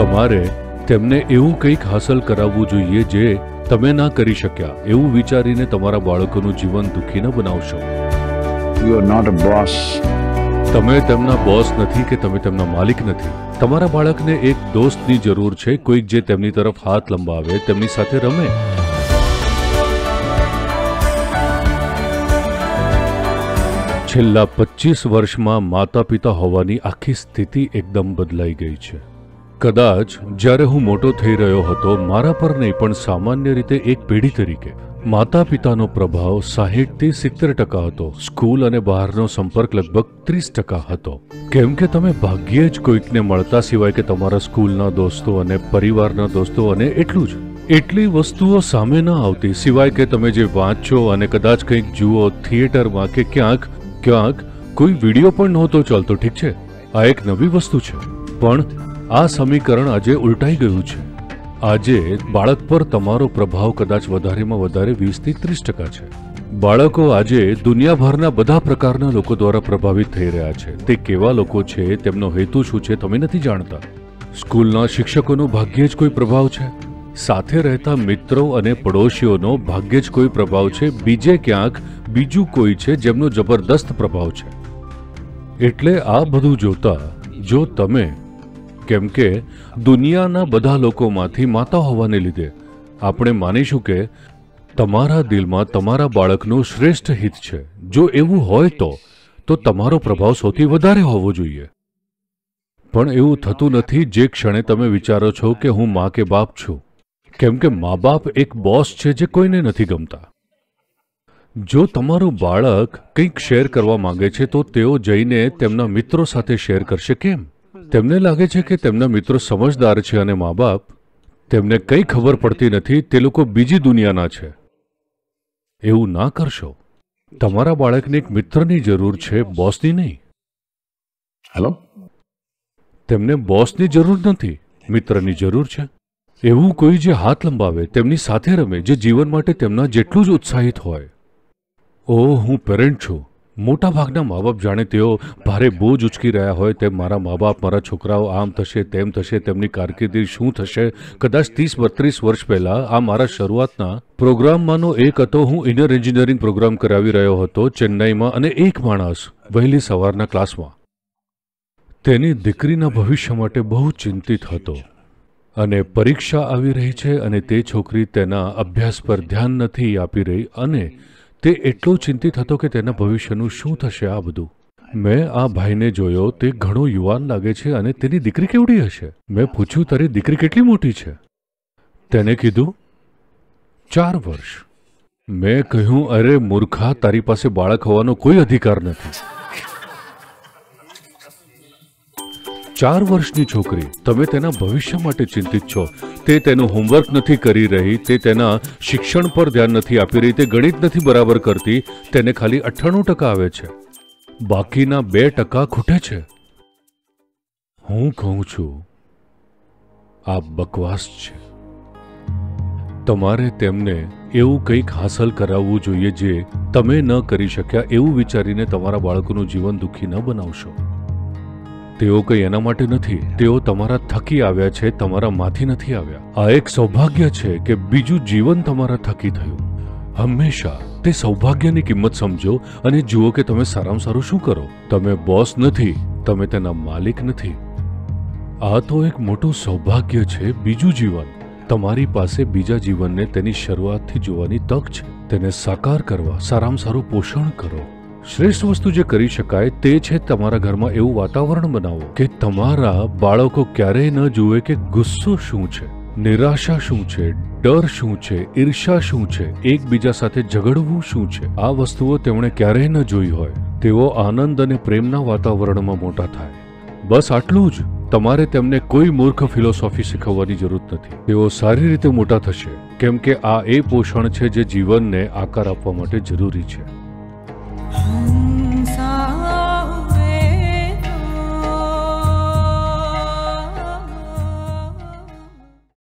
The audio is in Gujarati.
તમારે તેમને એવું કંઈક હાંસલ કરાવવું જોઈએ જે તમે ના કરી શક્યા એવું વિચારીને તમારા બાળકોનું જીવન દુઃખી ન બનાવશો. You are not a boss. તમે તેમના બોસ નથી કે તમે તેમના માલિક નથી. તમારા બાળકને એક દોસ્તની જરૂર છે, કોઈક જે તેમની તરફ હાથ લંબાવે, તેમની સાથે રમે. છેલ્લા 25 વર્ષમાં માતા પિતા હોવાની આખી સ્થિતિ એકદમ બદલાઈ ગઈ છે. કદાચ જ્યારે હું મોટો થઈ રહ્યો હતો, મારા પર નહીં પણ સામાન્ય રીતે એક પેઢી તરીકે માતા પિતાનો પ્રભાવ 60 થી 70% હતો. સ્કૂલ અને બહારનો સંપર્ક લગભગ 30% હતો. કેમ કે તમે ભાગ્યે જ કોઈકને મળતા, સિવાય કે તમારા સ્કૂલના દોસ્તો અને પરિવારના દોસ્તો, અને એટલું જ. એટલી વસ્તુઓ સામે ન આવતી, સિવાય કે તમે જે વાંચો અને કદાચ કંઈક જુઓ થિયેટરમાં કે ક્યાંક કોઈ વિડીયો પણ નહોતો ચાલતો. ઠીક છે, આ એક નવી વસ્તુ છે, પણ આ સમીકરણ આજે ઉલટાઈ ગયું છે. આજે બાળક પર તમારો પ્રભાવ કદાચ વધારેમાં વધારે 20 થી 30% છે. બાળકો આજે દુનિયાભરના બધા પ્રકારના લોકો દ્વારા પ્રભાવિત થઈ રહ્યા છે. તે કેવા લોકો છે, તેમનો હેતુ શું છે, તમે નથી જાણતા. સ્કૂલના શિક્ષકોનો ભાગ્યે જ કોઈ પ્રભાવ છે. સાથે રહેતા મિત્રો અને પડોશીઓનો ભાગ્યે જ કોઈ પ્રભાવ છે. બીજે ક્યાંક બીજું કોઈ છે જેમનો જબરદસ્ત પ્રભાવ છે. એટલે આ બધું જોતા જો તમે, કેમ કે દુનિયાના બધા લોકોમાંથી માતા હોવાને લીધે આપણે માનીશું કે તમારા દિલમાં તમારા બાળકનું શ્રેષ્ઠ હિત છે. જો એવું હોય તો તમારો પ્રભાવ સૌથી વધારે હોવો જોઈએ. પણ એવું થતું નથી જે ક્ષણે તમે વિચારો છો કે હું મા કે બાપ છું. કેમ કે મા બાપ એક બોસ છે જે કોઈને નથી ગમતા. જો તમારું બાળક કંઈક શેર કરવા માંગે છે તો તેઓ જઈને તેમના મિત્રો સાથે શેર કરશે. કેમ? તેમને લાગે છે કે તેમના મિત્રો સમજદાર છે અને મા બાપ, તેમને કંઈ ખબર પડતી નથી, તે લોકો બીજી દુનિયાના છે. એવું ના કરશો. તમારા બાળકને એક મિત્રની જરૂર છે, બોસની નહીં. હેલો, તેમને બોસની જરૂર નથી, મિત્રની જરૂર છે. એવું કોઈ જે હાથ લંબાવે, તેમની સાથે રમે, જે જીવન માટે તેમના જેટલું જ ઉત્સાહિત હોય. હું પેરેન્ટ છું. મોટા ભાગના મા બાપ જાણે તેઓ ભારે બોજ ઉચકી રહ્યા હોય તેમ, મારા મા બાપ, મારા છોકરાઓ આમ થશે, તેમ થશે, તેમની કારકિર્દી શું થશે. કદાચ 30-32 વર્ષ પહેલા આ મારા શરૂઆતના પ્રોગ્રામમાંનો એક હતો. હું ઇનર એન્જિનિયરિંગ પ્રોગ્રામ કરાવી રહ્યો હતો ચેન્નઈમાં, અને એક માણસ વહેલી સવારના ક્લાસમાં તેની દીકરીના ભવિષ્ય માટે બહુ ચિંતિત હતો. અને પરીક્ષા આવી રહી છે અને તે છોકરી તેના અભ્યાસ પર ધ્યાન નથી આપી રહી, અને તે એટલો ચિંતિત હતો કે તેના ભવિષ્યનું શું થશે. આ બધું મેં આ ભાઈને જોયો. તે ઘણો યુવાન લાગે છે અને તેની દીકરી કેવડી હશે? મેં પૂછ્યું, તારી દીકરી કેટલી મોટી છે? તેને કીધું 4 વર્ષ. મેં કહ્યું, અરે મૂર્ખા, તારી પાસે બાળક હોવાનો કોઈ અધિકાર નથી. 4 વર્ષની છોકરી, તમે તેના ભવિષ્ય માટે ચિંતિત છો. તે તેનું હોમવર્ક નથી કરી રહી, તે તેના શિક્ષણ પર ધ્યાન નથી આપી રહી, તે ગણિત નથી બરાબર કરતી, તેને ખાલી 98% આવે છે, બાકીના 2% ખૂટે છે. હું કહું છું, આ બકવાસ છે. તમારે તેમને એવું કંઈક હાંસલ કરાવવું જોઈએ જે તમે ન કરી શક્યા એવું વિચારીને તમારા બાળકોનું જીવન દુઃખી ન બનાવશો. તેઓ કંઈ એના માટે નથી. તેઓ તમારા થકી આવ્યા છે, તમારા માંથી નથી આવ્યા. આ એક સૌભાગ્ય છે કે બીજું જીવન તમારા થકી થયું. હંમેશા તે સૌભાગ્યની કિંમત સમજો અને જુઓ કે તમે સારામાં સારું શું કરો. તમે બોસ નથી, તમે તેના માલિક નથી. આ તો એક મોટું સૌભાગ્ય છે. બીજું જીવન, તમારી પાસે બીજા જીવનને તેની શરૂઆતથી જોવાની તક છે. તેને સાકાર કરવા સારામાં સારું પોષણ કરો. શ્રેષ્ઠ વસ્તુ જે કરી શકાય તે છે તમારા ઘરમાં એવું વાતાવરણ બનાવો કે તમારા બાળકો ક્યારેય ન જુએ કે ગુસ્સો શું છે, નિરાશા શું છે, ડર શું છે, ઈર્ષા શું છે, એકબીજા સાથે ઝઘડવું શું છે. આ વસ્તુઓ તેમણે ક્યારેય ન જોઈ હોય. તેઓ આનંદ અને પ્રેમના વાતાવરણમાં મોટા થાય. બસ આટલું જ. તમારે તેમને કોઈ મૂર્ખ ફિલોસોફી શીખવવાની જરૂર નથી. તેઓ સારી રીતે મોટા થશે, કેમ કે આ એ પોષણ છે જે જીવનને આકાર આપવા માટે જરૂરી છે.